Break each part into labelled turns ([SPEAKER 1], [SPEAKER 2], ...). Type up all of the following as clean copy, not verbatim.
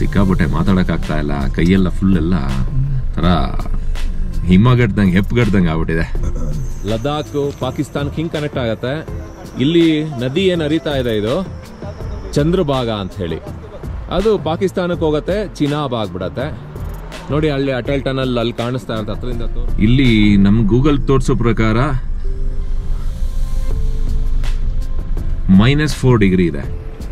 [SPEAKER 1] ಸಿಕ್ಕಾಪಟ್ಟೆ ಮಾತಾಡೋಕ್ಕಾಗ್ತಾ ಇಲ್ಲ, ಕೈಯೆಲ್ಲ ಫುಲ್ ಎಲ್ಲ ಥರ ಹಿಮಗಡ್ದಂಗೆ ಹೆಪ್ಪಗಡ್ದಂಗೆ ಆಗ್ಬಿಟ್ಟಿದೆ. ಲದಾಖ್ ಪಾಕಿಸ್ತಾನಕ್ಕೆ ಹಿಂಗೆ ಕನೆಕ್ಟ್ ಆಗತ್ತೆ. ಇಲ್ಲಿ ನದಿ ಏನು ಹರಿತಾ ಇದೆ ಇದು ಚಂದ್ರಭಾಗ ಅಂತ ಹೇಳಿ, ಅದು ಪಾಕಿಸ್ತಾನಕ್ಕೆ ಹೋಗತ್ತೆ, ಚಿನಾಬ್ ಆಗ್ಬಿಡತ್ತೆ. ನೋಡಿ ಅಲ್ಲಿ ಅಟಲ್ ಟನಲ್ ಅಲ್ಲಿ ಕಾಣಿಸ್ತಾ ಅಂತ ಹತ್ರದಿಂದ. ಇಲ್ಲಿ ನಮ್ ಗೂಗಲ್ ತೋರಿಸೋ ಪ್ರಕಾರ -4 ಡಿಗ್ರಿ ಇದೆ.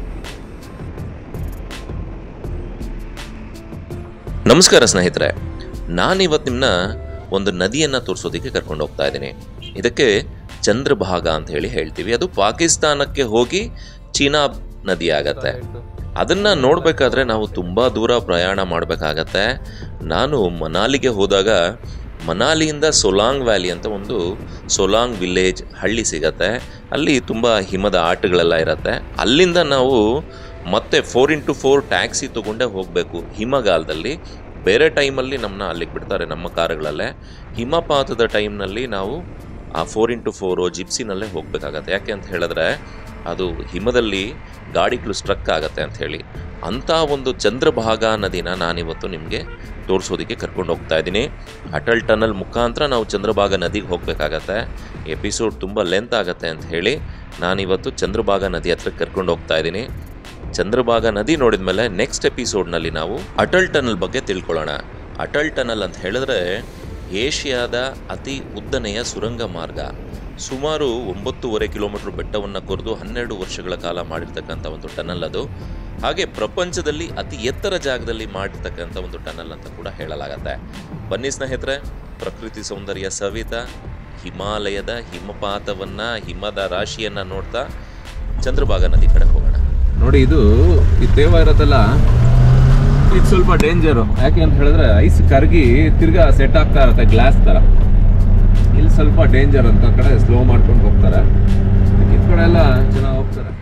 [SPEAKER 2] ನಮಸ್ಕಾರ ಸ್ನೇಹಿತರೆ, ನಾನಿವತ್ತು ನಿಮ್ಮನ್ನ ಒಂದು ನದಿಯನ್ನು ತೋರಿಸೋದಕ್ಕೆ ಕರ್ಕೊಂಡು ಹೋಗ್ತಾ ಇದ್ದೀನಿ. ಇದಕ್ಕೆ ಚಂದ್ರಭಾಗ ಅಂತ ಹೇಳ್ತೀವಿ. ಅದು ಪಾಕಿಸ್ತಾನಕ್ಕೆ ಹೋಗಿ ಚಿನಾಬ್ ನದಿ ಆಗತ್ತೆ. ಅದನ್ನು ನೋಡಬೇಕಾದ್ರೆ ನಾವು ತುಂಬ ದೂರ ಪ್ರಯಾಣ ಮಾಡಬೇಕಾಗತ್ತೆ. ನಾನು ಮನಾಲಿಗೆ ಹೋದಾಗ ಮನಾಲಿಯಿಂದ ಸೊಲಾಂಗ್ ವ್ಯಾಲಿ ಅಂತ ಒಂದು ಸೊಲಾಂಗ್ ವಿಲೇಜ್ ಹಳ್ಳಿ ಸಿಗತ್ತೆ. ಅಲ್ಲಿ ತುಂಬ ಹಿಮದ ಆಟಗಳೆಲ್ಲ ಇರುತ್ತೆ. ಅಲ್ಲಿಂದ ನಾವು ಮತ್ತೆ 4x4 ಟ್ಯಾಕ್ಸಿ ತೊಗೊಂಡೇ ಹೋಗಬೇಕು ಹಿಮಗಾಲದಲ್ಲಿ. ಬೇರೆ ಟೈಮಲ್ಲಿ ನಮ್ಮನ್ನ ಅಲ್ಲಿಗೆ ಬಿಡ್ತಾರೆ ನಮ್ಮ ಕಾರುಗಳಲ್ಲೇ. ಹಿಮಪಾತದ ಟೈಮ್ನಲ್ಲಿ ನಾವು ಆ 4x4 ಜಿಪ್ಸಿನಲ್ಲೇ ಹೋಗಬೇಕಾಗತ್ತೆ. ಯಾಕೆ ಅಂತ ಹೇಳಿದ್ರೆ ಅದು ಹಿಮದಲ್ಲಿ ಗಾಡಿಗಳು ಸ್ಟ್ರಕ್ ಆಗತ್ತೆ ಅಂಥೇಳಿ. ಅಂಥ ಒಂದು ಚಂದ್ರಭಾಗ ನದಿನ ನಾನಿವತ್ತು ನಿಮಗೆ ತೋರಿಸೋದಕ್ಕೆ ಕರ್ಕೊಂಡು ಹೋಗ್ತಾ ಇದ್ದೀನಿ. ಅಟಲ್ ಟನಲ್ ಮುಖಾಂತರ ನಾವು ಚಂದ್ರಭಾಗ ನದಿಗೆ ಹೋಗಬೇಕಾಗತ್ತೆ. ಎಪಿಸೋಡ್ ತುಂಬ ಲೆಂತ್ ಆಗುತ್ತೆ ಅಂತ ಹೇಳಿ ನಾನಿವತ್ತು ಚಂದ್ರಭಾಗ ನದಿ ಹತ್ರ ಕರ್ಕೊಂಡು ಹೋಗ್ತಾ ಇದ್ದೀನಿ. ಚಂದ್ರಭಾಗ ನದಿ ನೋಡಿದ ಮೇಲೆ ನೆಕ್ಸ್ಟ್ ಎಪಿಸೋಡ್ನಲ್ಲಿ ನಾವು ಅಟಲ್ ಟನಲ್ ಬಗ್ಗೆ ತಿಳ್ಕೊಳ್ಳೋಣ. ಅಟಲ್ ಟನಲ್ ಅಂತ ಹೇಳಿದ್ರೆ ಏಷ್ಯಾದ ಅತಿ ಉದ್ದನೆಯ ಸುರಂಗ ಮಾರ್ಗ. ಸುಮಾರು 9.5 ಕಿಲೋಮೀಟರ್ ಬೆಟ್ಟವನ್ನು ಕೊರೆದು 12 ವರ್ಷಗಳ ಕಾಲ ಮಾಡಿರ್ತಕ್ಕಂಥ ಒಂದು ಟನಲ್ ಅದು. ಹಾಗೆ ಪ್ರಪಂಚದಲ್ಲಿ ಅತಿ ಎತ್ತರ ಜಾಗದಲ್ಲಿ ಮಾಡಿರ್ತಕ್ಕಂಥ ಒಂದು ಟನಲ್ ಅಂತ ಕೂಡ ಹೇಳಲಾಗತ್ತೆ. ಬನ್ನಿ ಸ್ನೇಹಿತರೆ, ಪ್ರಕೃತಿ ಸೌಂದರ್ಯ ಸವಿತ ಹಿಮಾಲಯದ ಹಿಮಪಾತವನ್ನು, ಹಿಮದ ರಾಶಿಯನ್ನು ನೋಡ್ತಾ ಚಂದ್ರಭಾಗ ನದಿ ಕಡೆ ಹೋಗೋಣ.
[SPEAKER 1] ನೋಡಿ, ಈ ತೇವ ಇರತ್ತಲ್ಲ, ಇದು ಸ್ವಲ್ಪ ಡೇಂಜರು. ಯಾಕೆ ಅಂತ ಹೇಳಿದ್ರೆ ಐಸ್ ಕರಗಿ ತಿರ್ಗಾ ಸೆಟ್ ಆಗ್ತಾ ಇರುತ್ತೆ ಗ್ಲಾಸ್ ಥರ. ಇಲ್ಲಿ ಸ್ವಲ್ಪ ಡೇಂಜರ್ ಅಂತ ಕಡೆ ಸ್ಲೋ ಮಾಡ್ಕೊಂಡು ಹೋಗ್ತಾರೆ, ಈ ಕಡೆ ಎಲ್ಲ ಚೆನ್ನಾಗಿ ಹೋಗ್ತಾರೆ.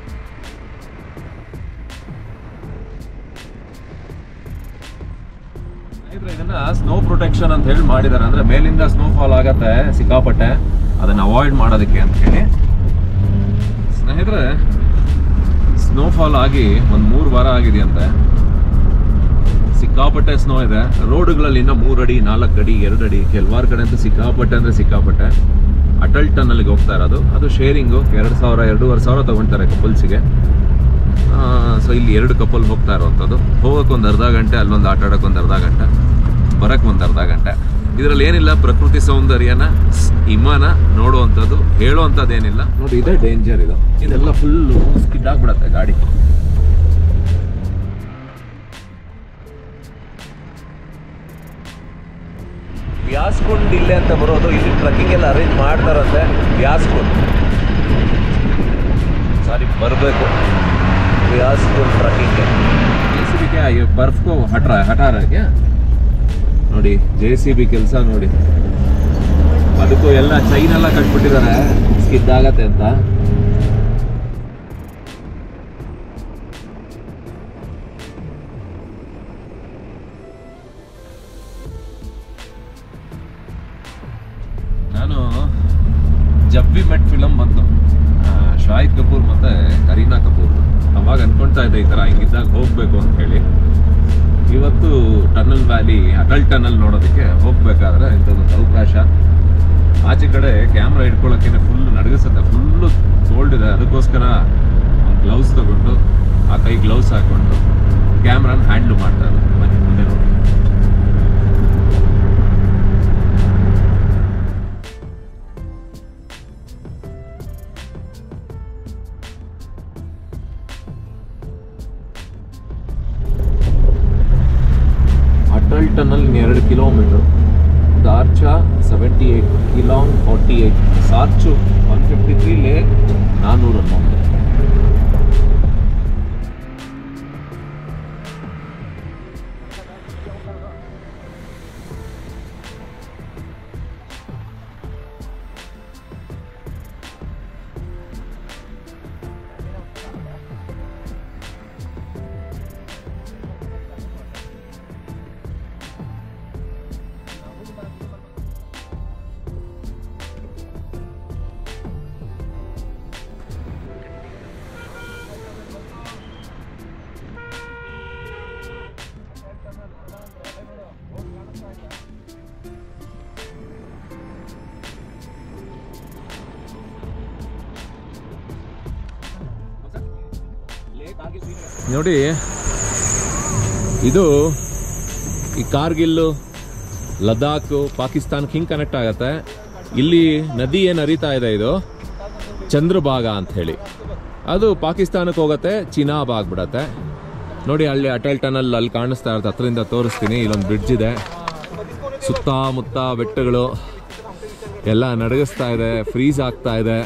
[SPEAKER 1] ಇದನ್ನ ಸ್ನೋ ಪ್ರೊಟೆಕ್ಷನ್ ಅಂತ ಹೇಳಿ ಮಾಡಿದ್ದಾರೆ. ಅಂದ್ರೆ ಮೇಲಿಂದ ಸ್ನೋಫಾಲ್ ಆಗತ್ತೆ ಸಿಕ್ಕಾಪಟ್ಟೆ, ಅದನ್ನ ಅವಾಯ್ಡ್ ಮಾಡೋದಕ್ಕೆ ಅಂತ ಹೇಳಿ. ಸ್ನೇಹಿತರೆ, ಸ್ನೋಫಾಲ್ ಆಗಿ ಒಂದು 3 ವಾರ ಆಗಿದೆಯಂತೆ. ಸಿಕ್ಕಾಪಟ್ಟೆ ಸ್ನೋ ಇದೆ. ರೋಡ್ಗಳಲ್ಲಿ ಇನ್ನೂ 3 ಅಡಿ 4 ಅಡಿ 2 ಅಡಿ, ಕೆಲವಾರು ಕಡೆ ಅಂತ ಸಿಕ್ಕಾಪಟ್ಟೆ ಅಂದರೆ ಸಿಕ್ಕಾಪಟ್ಟೆ. ಅಟಲ್ ಟನಲ್ಗೆ ಹೋಗ್ತಾ ಇರೋದು, ಅದು ಶೇರಿಂಗು 2,000-2,500 ತೊಗೊಳ್ತಾರೆ ಕಪಲ್ಸಿಗೆ. ಸೊ ಇಲ್ಲಿ 2 ಕಪಲ್ ಹೋಗ್ತಾ ಇರೋವಂಥದ್ದು. ಹೋಗೋಕೆ ಒಂದು ಅರ್ಧ ಗಂಟೆ, ಅಲ್ಲೊಂದು ಆಟ ಆಡೋಕೆ ಒಂದು ಅರ್ಧ ಗಂಟೆ, ಬರೋಕ್ಕೆ ಒಂದು ಅರ್ಧ ಗಂಟೆ. ಇದರಲ್ಲಿ ಏನಿಲ್ಲ, ಪ್ರಕೃತಿ ಸೌಂದರ್ಯನ ಹಿಮನ ನೋಡುವಂಥದ್ದು, ಹೇಳುವಂಥದ್ದು ಏನಿಲ್ಲ. ನೋಡಿ, ಇದೇ ಡೇಂಜರ್. ಇದೆಲ್ಲ ಫುಲ್ಲು ಸ್ಕಿಡ್ ಆಗಿಬಿಡತ್ತೆ ಗಾಡಿ. ವ್ಯಾಸ್ಕುಂಡ್ ಇಲ್ಲೇ ಅಂತ ಬರೋದು. ಇಲ್ಲಿ ಟ್ರಕ್ಕಿಂಗ್ ಎಲ್ಲ ಅರೇಂಜ್ ಮಾಡ್ತಾರಂತೆ. ವ್ಯಾಸ್ಕುಂಡ್ ಬರಬೇಕು ವ್ಯಾಸ್ಕುಂಡ್ ಟ್ರಕ್ಕಿಂಗ್ಗೆ. ಬರ್ಫ್ ಕೋ ಹಠಾ ರಹೆ ನೋಡಿ, JCB ಕೆಲಸ ನೋಡಿ. ಅದಕ್ಕೂ ಎಲ್ಲ ಚೈನ್ ಎಲ್ಲ ಕಟ್ಬಿಟ್ಟಿದ್ದಾರೆ ಸ್ಕಿಡ್ ಆಗತ್ತೆ ಅಂತ. ನಾನು ಜಬ್ ವಿ ಮೆಟ್ ಫಿಲಮ್ ಬಂತು, ಶಾಹಿದ್ ಕಪೂರ್ ಮತ್ತೆ ಕರೀನಾ ಕಪೂರ್. ಅವಾಗ ಅನ್ಕೊಳ್ತಾ ಇದ್ದೆ ಈ ಥರ ಹಿಂಗಿದ್ದಾಗ ಹೋಗ್ಬೇಕು ಅಂತ ಹೇಳಿ. ಇವತ್ತು ಟನಲ್ ವ್ಯಾಲಿ, ಅಟಲ್ ಟನಲ್ ನೋಡೋದಕ್ಕೆ ಹೋಗ್ಬೇಕಾದ್ರೆ ಇಂಥದ್ದೊಂದು ಅವಕಾಶ. ಆಚೆ ಕಡೆ ಕ್ಯಾಮ್ರಾ ಇಟ್ಕೊಳ್ಳೋಕೆ ಫುಲ್ ನಡಗಿಸುತ್ತೆ, ಫುಲ್ಲು ಕೋಲ್ಡ್ ಇದೆ. ಅದಕ್ಕೋಸ್ಕರ ಒಂದು ಗ್ಲೌಸ್ ತಗೊಂಡು, ಆ ಕೈ ಗ್ಲೌಸ್ ಹಾಕ್ಕೊಂಡು ಕ್ಯಾಮ್ರಾನ ಹ್ಯಾಂಡ್ಲ್ ಮಾಡ್ತಾ ಇರೋದು. ಬನ್ನಿ ಮುಂದೆ ನೋಡಿ. ಅಟಲ್ ಟನಲ್ 2 ಕಿಲೋಮೀಟರ್, ದಾರ್ಚಾ 78, ಕಿಲಾಂಗ್ 48, ಸಾರ್ಚು 153, ಲೇಕ್ 411. ನೋಡಿ, ಇದು ಈ ಕಾರ್ಗಿಲ್ಲು, ಲದಾಖ್, ಪಾಕಿಸ್ತಾನಕ್ಕೆ ಹಿಂಗೆ ಕನೆಕ್ಟ್ ಆಗತ್ತೆ. ಇಲ್ಲಿ ನದಿ ಏನು ಹರಿತಾ ಇದೆ ಇದು ಚಂದ್ರಭಾಗ ಅಂತ ಹೇಳಿ, ಅದು ಪಾಕಿಸ್ತಾನಕ್ಕೆ ಹೋಗುತ್ತೆ, ಚಿನಾಬ್ ಆಗ್ಬಿಡತ್ತೆ. ನೋಡಿ ಅಲ್ಲಿ ಅಟಲ್ ಟನಲ್ ಅಲ್ಲಿ ಕಾಣಿಸ್ತಾ ಇರುತ್ತೆ, ಹತ್ರದಿಂದ ತೋರಿಸ್ತೀನಿ. ಇಲ್ಲೊಂದು ಬ್ರಿಡ್ಜ್ ಇದೆ, ಸುತ್ತಮುತ್ತ ಬೆಟ್ಟಗಳು ಎಲ್ಲ ನಡಗಿಸ್ತಾ ಇದೆ, ಫ್ರೀಸ್ ಆಗ್ತಾ ಇದೆ.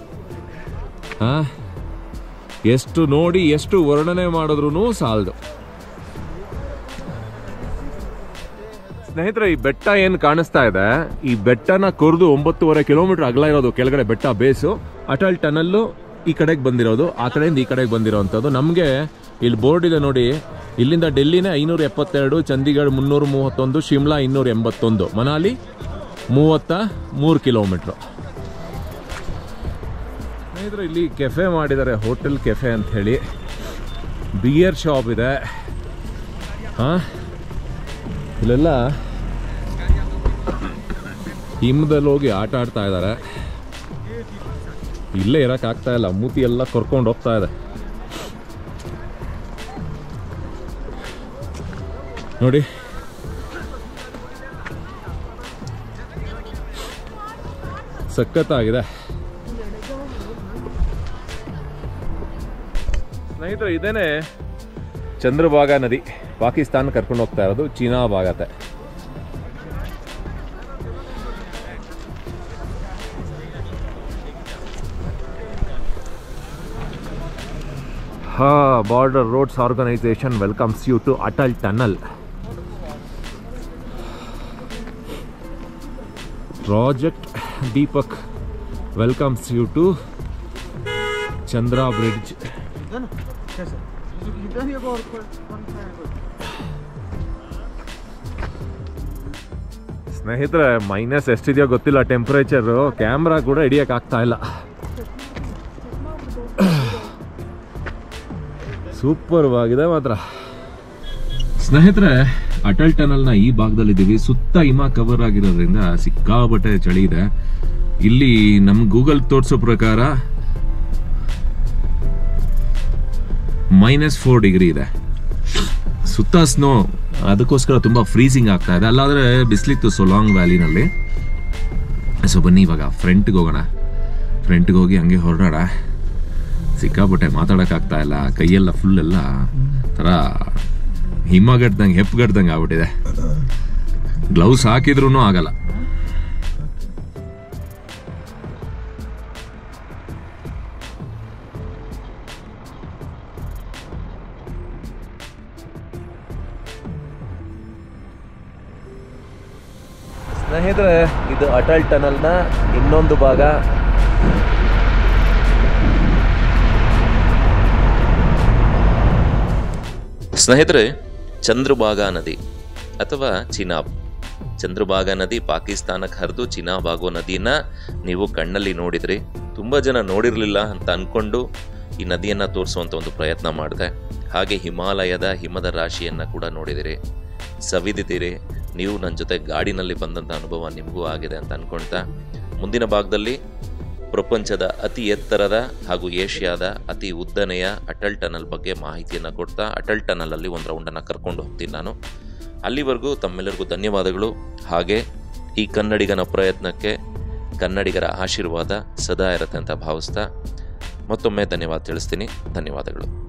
[SPEAKER 1] ಎಷ್ಟು ನೋಡಿ ಎಷ್ಟು ವರ್ಣನೆ ಮಾಡಿದ್ರು ಸಾಲದು. ಸ್ನೇಹಿತರೆ, ಈ ಬೆಟ್ಟ ಏನು ಕಾಣಿಸ್ತಾ ಇದೆ, ಈ ಬೆಟ್ಟನ ಕೊರ್ದು 9.5 ಕಿಲೋಮೀಟರ್ ಅಗಲ ಇರೋದು ಕೆಳಗಡೆ ಬೆಟ್ಟ ಬೇಸು. ಅಟಲ್ ಟನಲ್ಲು ಈ ಕಡೆಗೆ ಬಂದಿರೋದು, ಆ ಕಡೆಯಿಂದ ಈ ಕಡೆಗೆ ಬಂದಿರೋವಂಥದ್ದು. ನಮಗೆ ಇಲ್ಲಿ ಬೋರ್ಡ್ ಇದೆ ನೋಡಿ, ಇಲ್ಲಿಂದ ಡೆಲ್ಲಿನೇ 572, ಚಂಡೀಗಢ 331, ಶಿಮ್ಲಾ 281, ಮನಾಲಿ 33 ಕಿಲೋಮೀಟ್ರು. ಸ್ನೇಹಿತರೆ, ಇಲ್ಲಿ ಕೆಫೆ ಮಾಡಿದ್ದಾರೆ, ಹೋಟೆಲ್ ಕೆಫೆ ಅಂತ ಹೇಳಿ. ಬಿಯರ್ ಶಾಪ್ ಇದೆ. ಇಲ್ಲೆಲ್ಲ ಹಿಮದಲ್ಲಿ ಹೋಗಿ ಆಟ ಆಡ್ತಾ ಇದ್ದಾರೆ. ಇಲ್ಲೇ ಇರೋಕ್ಕಾಗ್ತಾ ಇಲ್ಲ, ಮೂತಿ ಎಲ್ಲ ಕರ್ಕೊಂಡು ಹೋಗ್ತಾ ಇದೆ. ನೋಡಿ, ಸಖತ್ತಾಗಿದೆ. ಸ್ನೇಹಿತರೆ, ಇದೇನೆ ಚಂದ್ರಭಾಗ ನದಿ, ಪಾಕಿಸ್ತಾನ ಕರ್ಕೊಂಡು ಹೋಗ್ತಾ ಇರೋದು, ಚಿನಾಬ್ ಆಗತ್ತೆ. Border Roads Organization welcomes you to Atal Tunnel. Project Deepak welcomes you to Chandra Bridge. ಸ್ನೇಹಿತರೆ, ಮೈನಸ್ ಎಷ್ಟಿದೆಯೋ ಗೊತ್ತಿಲ್ಲ ಟೆಂಪರೇಚರು, ಕ್ಯಾಮ್ರಾ ಕೂಡ ಹಿಡಿಯೋಕ್ಕಾಗ್ತಾ ಇಲ್ಲ. ಸೂಪರ್ ಆಗಿದೆ ಮಾತ್ರ. ಸ್ನೇಹಿತರೆ, ಅಟಲ್ ಟನಲ್ನ ಈ ಭಾಗದಲ್ಲಿದ್ದೀವಿ. ಸುತ್ತ ಹಿಮ ಕವರ್ ಆಗಿರೋದ್ರಿಂದ ಸಿಕ್ಕಾಬಟ್ಟೆ ಚಳಿ ಇದೆ. ಇಲ್ಲಿ ನಮ್ ಗೂಗಲ್ ತೋರಿಸೋ ಪ್ರಕಾರ -4 ಡಿಗ್ರಿ ಇದೆ, ಸುತ್ತ ಸ್ನೋ. ಅದಕ್ಕೋಸ್ಕರ ತುಂಬಾ ಫ್ರೀಸಿಂಗ್ ಆಗ್ತಾ ಇದೆ. ಅಲ್ಲಾದ್ರೆ ಬಿಸಿಲಿತ್ತು ಸೊಲಾಂಗ್ ವ್ಯಾಲಿನಲ್ಲಿ. ಸೊ ಬನ್ನಿ ಇವಾಗ ಫ್ರಂಟ್ಗೆ ಹೋಗೋಣ. ಫ್ರಂಟ್ಗೆ ಹೋಗಿ ಹಂಗೆ ಹೊರಡೋಣ. ಸಿಕ್ಕಾಪಟ್ಟೆ ಮಾತಾಡೋಕ್ಕಾಗ್ತಾ ಇಲ್ಲ, ಕೈಯೆಲ್ಲ ಫುಲ್ ಎಲ್ಲ ಥರ ಹಿಮಗಡ್ದಂಗೆ ಹೆಪ್ಪಗಡ್ದಂಗೆ ಆಗ್ಬಿಟ್ಟಿದೆ. ಗ್ಲೌಸ್ ಹಾಕಿದ್ರೂ ಆಗಲ್ಲ. ಸ್ನೇಹಿತರೆ, ಇದು ಅಟಲ್ ಟನಲ್ನ ಇನ್ನೊಂದು ಭಾಗ.
[SPEAKER 2] ಸ್ನೇಹಿತರೆ, ಚಂದ್ರಭಾಗ ನದಿ ಅಥವಾ ಚಿನಾಬ್. ಚಂದ್ರಭಾಗ ನದಿ ಪಾಕಿಸ್ತಾನಕ್ಕೆ ಹರಿದು ಚಿನಾಬ್ ಆಗೋ ನದಿನ ನೀವು ಕಣ್ಣಲ್ಲಿ ನೋಡಿದ್ರಿ. ತುಂಬ ಜನ ನೋಡಿರಲಿಲ್ಲ ಅಂತ ಅಂದ್ಕೊಂಡು ಈ ನದಿಯನ್ನು ತೋರಿಸುವಂಥ ಒಂದು ಪ್ರಯತ್ನ ಮಾಡಿದೆ. ಹಾಗೆ ಹಿಮಾಲಯದ ಹಿಮದ ರಾಶಿಯನ್ನು ಕೂಡ ನೋಡಿದಿರಿ, ಸವಿದಿದ್ದೀರಿ. ನೀವು ನನ್ನ ಜೊತೆ ಗಾಡಿನಲ್ಲಿ ಬಂದಂಥ ಅನುಭವ ನಿಮಗೂ ಆಗಿದೆ ಅಂತ ಅಂದ್ಕೊಳ್ತಾ, ಮುಂದಿನ ಭಾಗದಲ್ಲಿ ಪ್ರಪಂಚದ ಅತಿ ಎತ್ತರದ ಹಾಗೂ ಏಷ್ಯಾದ ಅತಿ ಉದ್ದನೆಯ ಅಟಲ್ ಟನಲ್ ಬಗ್ಗೆ ಮಾಹಿತಿಯನ್ನು ಕೊಡ್ತಾ ಅಟಲ್ ಟನಲಲ್ಲಿ ಒಂದು ರೌಂಡನ್ನು ಕರ್ಕೊಂಡು ಹೋಗ್ತೀನಿ ನಾನು. ಅಲ್ಲಿವರೆಗೂ ತಮ್ಮೆಲ್ಲರಿಗೂ ಧನ್ಯವಾದಗಳು. ಹಾಗೆ ಈ ಕನ್ನಡಿಗನ ಪ್ರಯತ್ನಕ್ಕೆ ಕನ್ನಡಿಗರ ಆಶೀರ್ವಾದ ಸದಾ ಇರುತ್ತೆ ಅಂತ ಭಾವಿಸ್ತಾ ಮತ್ತೊಮ್ಮೆ ಧನ್ಯವಾದ ತಿಳಿಸ್ತೀನಿ. ಧನ್ಯವಾದಗಳು.